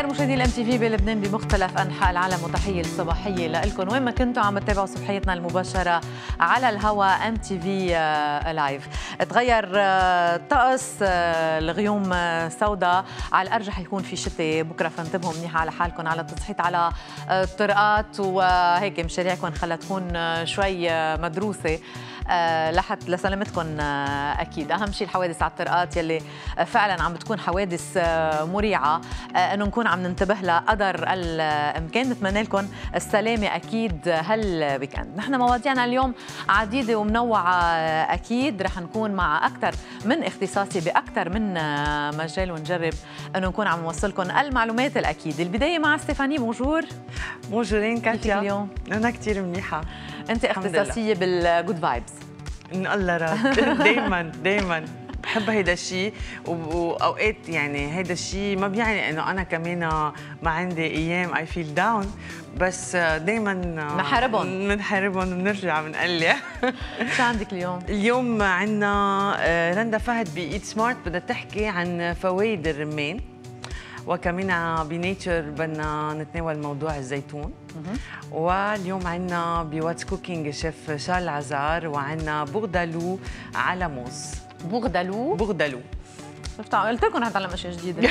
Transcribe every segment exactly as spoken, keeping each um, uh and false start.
الخير مشاهدي الام تي في بلبنان بمختلف انحاء العالم، وتحيه الصباحيه لكم وين ما كنتوا عم تتابعوا صبحيتنا المباشره على الهواء ام تي في لايف. تغير طقس، الغيوم سوداء، على الارجح يكون في شتاء بكره، فانتبهوا منيح على حالكم على التصحيط على الطرقات، وهيك مشاريعكم خلها تكون شوي مدروسه لحد لسلامتكم. اكيد اهم شيء الحوادث على الطرقات يلي فعلا عم بتكون حوادث مريعه، انه نكون عم ننتبه لها قدر الامكان. نتمنى لكم السلامه اكيد هالويكند. نحن مواضيعنا اليوم عديده ومنوعه، اكيد رح نكون مع اكثر من اختصاصي باكثر من مجال، ونجرب انه نكون عم نوصلكم المعلومات الاكيد. البدايه مع ستيفاني. بونجور. بونجورين كاتيا. اليوم انا كثير منيحه. انت اختصاصيه بالجود فايبس. الله راك. دائما دائما بحب هيدا الشيء، واوقات يعني هيدا الشيء ما بيعني انه انا كمان ما عندي ايام اي فيل داون، بس دائما بنحاربهم بنحاربهم وبنرجع بنقلع. شو عندك اليوم؟ اليوم عندنا رندا فهد بإيت سمارت بدها تحكي عن فوائد الرمان، وكمان بنيتشر بدنا نتناول موضوع الزيتون. واليوم عندنا بواتس كوكينج الشيف شارل عزار، وعندنا بوغدالو على موز. بوغدالو بوغدالو قلت لكم حنتعلم اشياء جديده.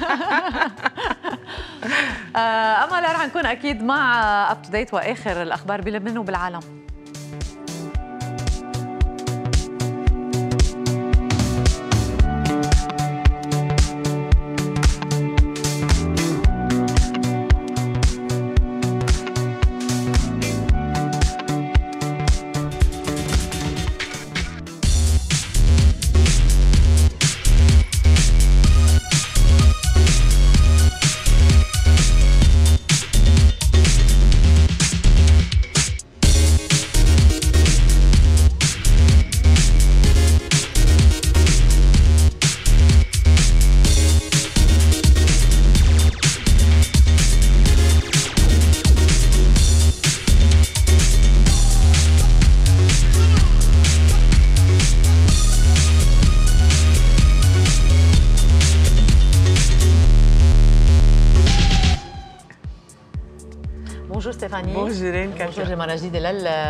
اما لا رح نكون اكيد مع اب تو ديت واخر الاخبار بلبنان وبالعالم. ستيفاني. بونجورين كاتيا. مرة جديدة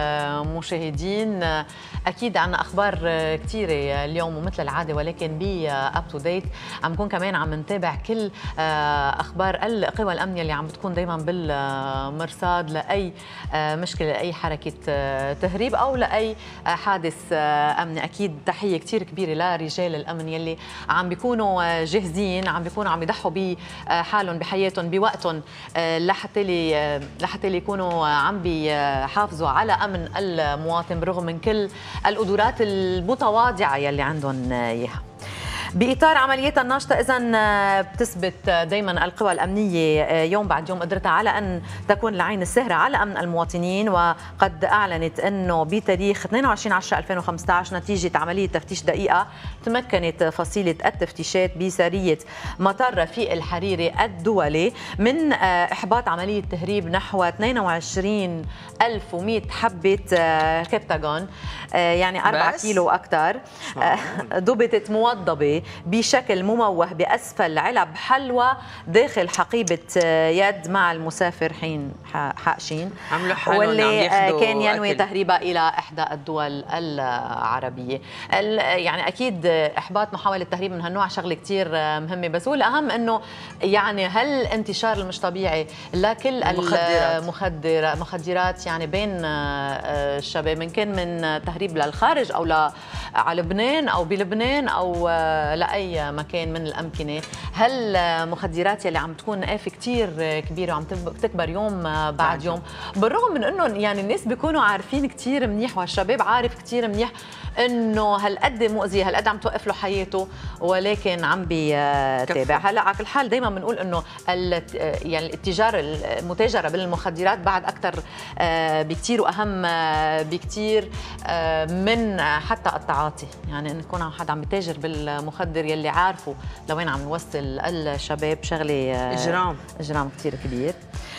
للمشاهدين. أكيد عنا أخبار كثيرة اليوم ومثل العادة، ولكن ب أب تو ديت عم نكون كمان عم نتابع كل أخبار القوى الأمنية اللي عم بتكون دايما بالمرصاد لأي مشكلة، لأي حركة تهريب أو لأي حادث أمني. أكيد تحية كثير كبيرة لرجال الأمن يلي عم بيكونوا جاهزين، عم بيكونوا عم يضحوا بحالهم بحياتهم بوقتهم لحتى لي لحتى اللي يكونوا عم بيحافظوا على امن المواطن بالرغم من كل القدرات المتواضعه يلي عندهم اياها. بإطار عملياتها الناشطة إذن بتثبت دايما القوى الأمنية يوم بعد يوم قدرتها على أن تكون العين السهرة على أمن المواطنين، وقد أعلنت أنه بتاريخ اثنين وعشرين عشرة ألفين وخمسة عشر نتيجة عملية تفتيش دقيقة تمكنت فصيلة التفتيشات بسرية مطار رفيق الحريري الدولي من إحباط عملية تهريب نحو اثنين وعشرين ألف ومئة حبة كبتاغون، يعني أربعة كيلو وأكثر، ضبطت موضبة بشكل مموه بأسفل علب حلوى داخل حقيبة يد مع المسافر حين حقشين، واللي كان ينوي تهريبها إلى إحدى الدول العربية. يعني أكيد إحباط محاولة تهريب من هالنوع شغلة كتير مهمة، بس هو الأهم أنه يعني هل انتشار المش طبيعي لكل المخدرات مخدرات يعني بين الشباب، من كان من تهريب للخارج أو على لبنان أو بلبنان أو لأي مكان من الأمكنة، هالمخدرات اللي عم تكون آفة كتير كبيرة وعم تكبر يوم بعد يوم، بالرغم من أنه يعني الناس بيكونوا عارفين كتير منيح، والشباب عارف كتير منيح أنه هالقد مؤذية، هالقد عم توقف له حياته، ولكن عم بيتابع. هلا على كل حال دايما بنقول أنه يعني التجارة المتاجرة بالمخدرات بعد أكثر بكتير وأهم بكتير من حتى التعاطي، يعني أن يكون حدا عم بيتاجر بالمخدر يلي عارفه لوين عم نوصل الشباب، شغله اجرام اجرام كثير كبير.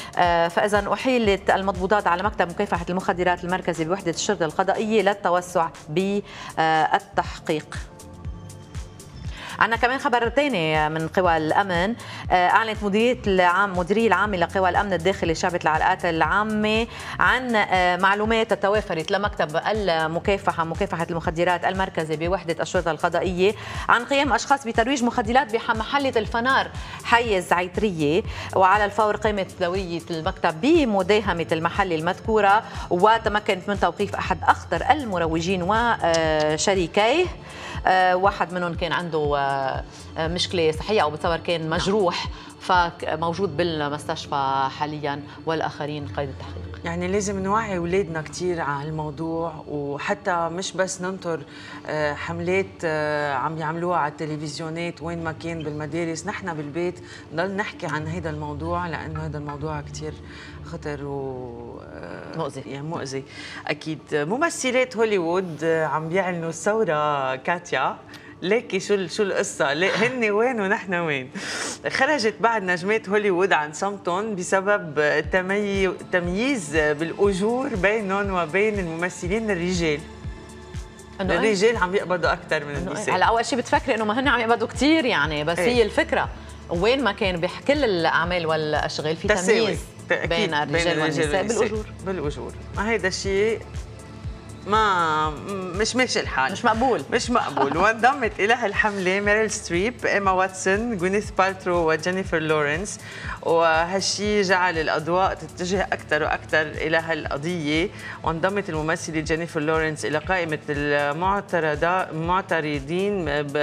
فاذا احيلت المضبوطات على مكتب مكافحه المخدرات المركزي بوحده الشرطه القضائيه للتوسع بالتحقيق. عندنا كمان خبر ثاني من قوى الامن. اعلنت مديريه العام مديريه العامه لقوى الامن الداخلي شعبة العلاقات العامه عن معلومات توافرت لمكتب المكافحه مكافحه المخدرات المركزي بوحده الشرطه القضائيه عن قيام اشخاص بترويج مخدرات بمحله الفنار حي الزعتريه، وعلى الفور قامت دوريه المكتب بمداهمه المحل المذكوره وتمكنت من توقيف احد اخطر المروجين وشريكيه. واحد منهم كان عنده مشكله صحيه او بتصور كان مجروح فموجود بالمستشفى حاليا، والاخرين قيد التحقيق. يعني لازم نوعي اولادنا كثير على الموضوع، وحتى مش بس ننطر حملات عم يعملوها على التلفزيونات وين ما كان بالمدارس، نحن بالبيت نضل نحكي عن هذا الموضوع لانه هذا الموضوع كثير خطر و مؤذي. يعني مؤذي اكيد. ممثلات هوليوود عم بيعلنوا الثوره كاتيا، ليكي شو شو القصه؟ هن وين ونحن وين؟ خرجت بعض نجمات هوليوود عن صمتهم بسبب التمييز بالاجور بينهم وبين الممثلين الرجال. انه الرجال عم يقبضوا اكثر من النساء. هلا اول شيء بتفكري انه ما هن عم يقبضوا كثير يعني، بس ايه؟ هي الفكره وين ما كان بكل الاعمال والاشغال في تمييز بين الرجال والنساء بالاجور. بالاجور، ما هيدا الشيء ما مش ماشي الحال، مش مقبول مش مقبول. وانضمت الى هالحمله ميريل ستريب، ايما واتسون، غوينيث بالترو وجينيفر لورنس، وهالشيء جعل الاضواء تتجه اكثر واكثر الى هالقضيه. وانضمت الممثله جينيفر لورنس الى قائمه المعترضين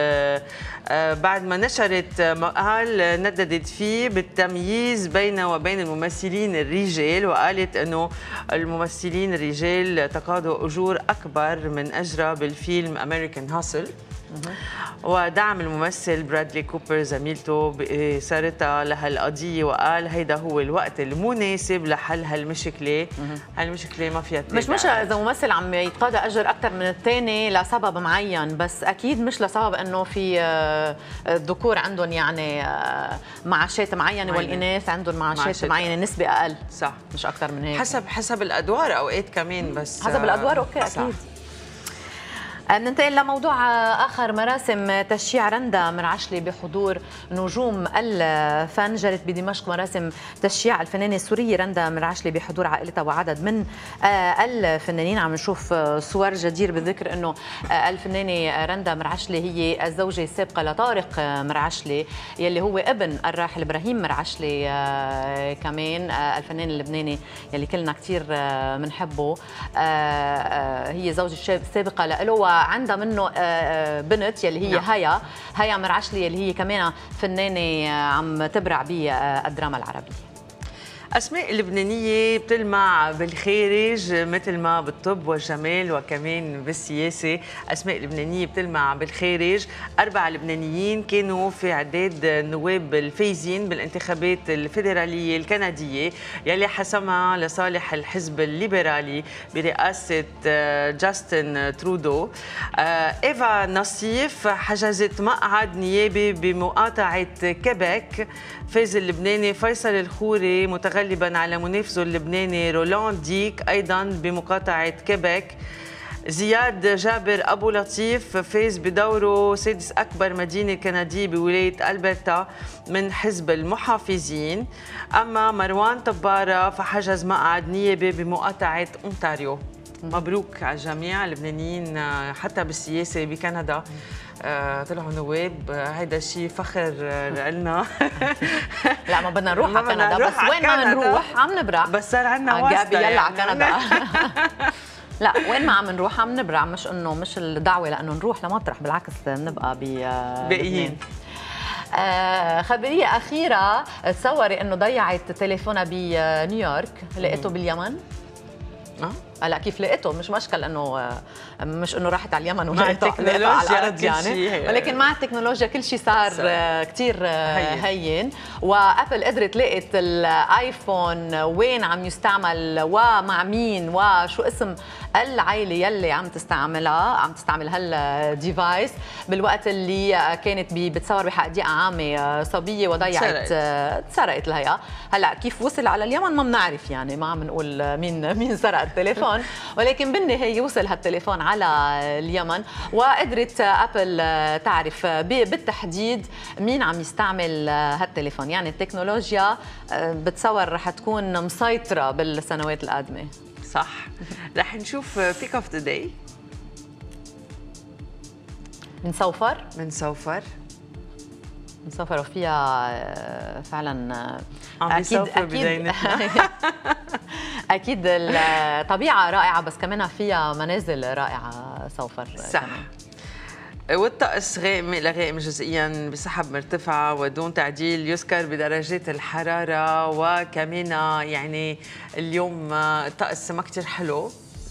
بعد ما نشرت مقال نددت فيه بالتمييز بينه وبين الممثلين الرجال، وقالت انه الممثلين الرجال تقاضوا اجور أكبر من أجرى بالفيلم أمريكان هاسل. ودعم الممثل برادلي كوبر زميلته بإثارتها لهالقضية، وقال هيدا هو الوقت المناسب لحل هالمشكلة. هالمشكلة ما فيها مش مش إذا ممثل عم يتقاضى أجر أكثر من الثاني لسبب معين، بس أكيد مش لسبب إنه في الذكور عندهم يعني معاشات معينة والإناث عندهم معاشات معينة نسبة أقل. صح، مش أكثر من هيك. حسب حسب الأدوار أوقات كمان، بس حسب الأدوار أوكي صح. أكيد. ننتقل لموضوع آخر. مراسم تشييع رندا مرعشلي بحضور نجوم الفن. جرت بدمشق مراسم تشييع الفنانة السورية رندا مرعشلي بحضور عائلتها وعدد من الفنانين. عم نشوف صور جدير بالذكر أنه الفنانة رندا مرعشلي هي الزوجة السابقة لطارق مرعشلي يلي هو ابن الراحل إبراهيم مرعشلي، كمان الفنان اللبناني يلي كلنا كتير بنحبه. هي زوجة السابقة له، عندها منه بنت يلي هي هيا هيا مرعشلي يلي هي كمان فنانة عم تبرع بالدراما العربية. أسماء لبنانية بتلمع بالخارج مثل ما بالطب والجمال وكمان بالسياسة. أسماء لبنانية بتلمع بالخارج. أربع لبنانيين كانوا في عداد النواب الفايزين بالانتخابات الفيدرالية الكندية يلي حسمها لصالح الحزب الليبرالي برئاسة جاستن ترودو. إيفا نصيف حجزت مقعد نيابي بمقاطعة كيبيك. فاز اللبناني فيصل الخوري متغلبا على منافسه اللبناني رولان ديك ايضا بمقاطعه كيبيك. زياد جابر ابو لطيف فاز بدوره سادس اكبر مدينه كنديه بولايه البرتا من حزب المحافظين. اما مروان طباره فحجز مقعد نيابي بمقاطعه اونتاريو. مبروك على الجميع اللبنانيين حتى بالسياسه بكندا طلعوا نواب. هيدا شيء فخر لنا. لا ما بدنا نروح على كندا، بس وين ما نروح عم نبرع. بس صار عندنا واسطه يلا على كندا. لا وين ما عم نروح عم نبرع، مش انه مش الدعوه لانه نروح لمطرح، بالعكس بنبقى باقيين. آه خبريه اخيره. تصوري انه ضيعت تليفونها بنيويورك، لقيته باليمن. اه هلا كيف لقيته مش مشكل انه مش انه راحت على اليمن ولقيته على الارض يعني، ولكن مع التكنولوجيا كل شيء صار كثير هين. وابل قدرت لقيت الايفون وين عم يستعمل ومع مين وشو اسم العائله يلي عم تستعملها عم تستعمل هالديفايس بالوقت اللي كانت بتصور بحديقه عامه صبيه وضيعت تسرقت الهيئه. هلا كيف وصل على اليمن ما بنعرف يعني، ما عم نقول مين مين سرق التليفون، التليفون، ولكن بالنهايه وصل هالتليفون على اليمن، وقدرت ابل تعرف بالتحديد مين عم يستعمل هالتليفون. يعني التكنولوجيا بتصور رح تكون مسيطره بالسنوات القادمه. صح. رح نشوف بيك اوف ذا داي من سوفر من سوفر من سوفر وفيها فعلا اكيد اكيد اكيد الطبيعه رائعه، بس كمان فيها منازل رائعه سوفر. صح كمان. والطقس غائم إلى غائم جزئيا بسحب مرتفعة ودون تعديل، يذكر بدرجات الحرارة. وكمان يعني اليوم الطقس ما كتير حلو،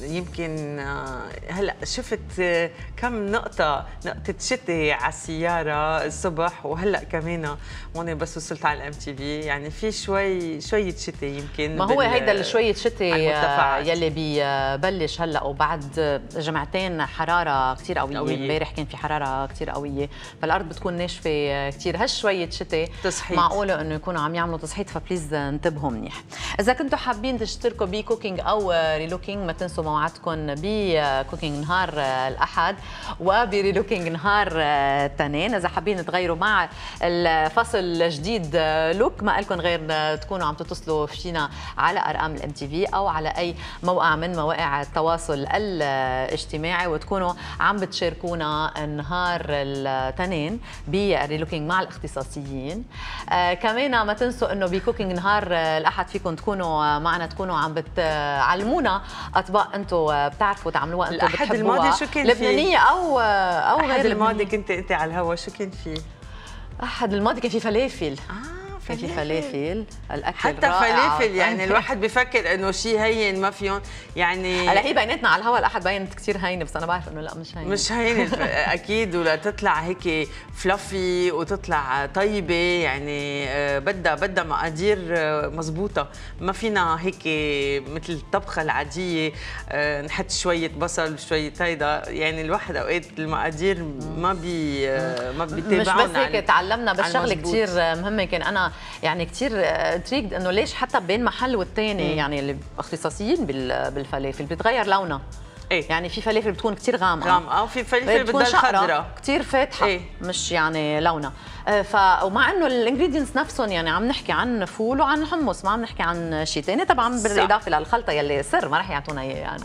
يمكن هلا شفت كم نقطة نقطة شتاء على السيارة الصبح، وهلا كمان هون بس وصلت على الام تي في يعني في شوي شوية شتاء يمكن. ما هو هيدا شوية شتاء يلي ببلش هلا وبعد جمعتين حرارة كثير قوية. امبارح كان في حرارة كثير قوية، فالأرض بتكون ناشفة كثير. هالشوية شتاء معقولة إنه يكونوا عم يعملوا تصحيح، فبليز انتبهوا منيح. إذا كنتوا حابين تشتركوا بكوكينج أو ريلوكينج، ما تنسوا موعدكم بكوكينج نهار الأحد وبريلوكينج نهار الاثنين. إذا حابين تغيروا مع الفصل الجديد لوك، ما لكم غير تكونوا عم تتصلوا فينا على أرقام الام تي في أو على أي موقع من مواقع التواصل الاجتماعي، وتكونوا عم بتشاركونا نهار الاثنين بريلوكينج مع الاختصاصيين. آه كمان ما تنسوا إنه بكوكينج نهار الأحد فيكم تكونوا معنا، تكونوا عم بتعلمونا أطباق انتم بتعرفوا تعملوها، انتم بتحبوها. الأحد الماضي شو كان لبنانيه او او غير الأحد الماضي كنت انت على الهوا، شو كان فيه؟ الأحد الماضي كان في فلافل. اه كان في فلافل، الاكل حتى رائع. فلافل يعني الواحد بفكر انه شيء هين ما فيهم يعني. هلا هي بيناتنا على الهوا الاحد بينت كثير هينه، بس انا بعرف انه لا مش هينه مش هينه اكيد. ولا تطلع هيك فلافي وتطلع طيبه يعني بدها بدها مقادير مزبوطه. ما فينا هيك مثل الطبخه العاديه نحط شويه بصل وشويه هيدا، يعني الواحد اوقات المقادير ما بي ما بيتابعونا. مش بس هيك تعلمنا، بس شغله كثير مهمه. كان انا يعني كثير انتريكد انه ليش حتى بين محل والثاني يعني اللي اختصاصيين بالفلافل بتغير لونها. إيه؟ يعني في فلافل بتكون كثير غامقه غامقه وفي فلافل بدها خضراء كثير فاتحه. إيه؟ مش يعني لونها. ف ومع انه الانجريدينتس نفسهم يعني عم نحكي عن فول وعن حمص، ما عم نحكي عن شيء ثاني، طبعا بالاضافه للخلطه يلي سر ما رح يعطونا اياه يعني.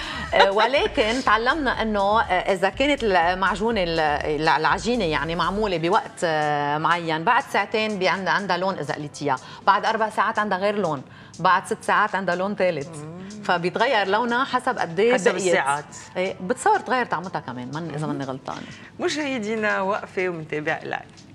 ولكن تعلمنا انه اذا كانت المعجونه العجينه يعني معموله بوقت معين، بعد ساعتين عندها عندها لون اذا قليتيها، بعد اربع ساعات عندها غير لون، بعد ست ساعات عندها لون ثالث، فبيتغير لونها حسب قد ايه حسب الساعات. ايه بتصور تغير طعمتها كمان، من اذا ماني غلطانه. مشاهدينا وقفه ومنتابع لايف.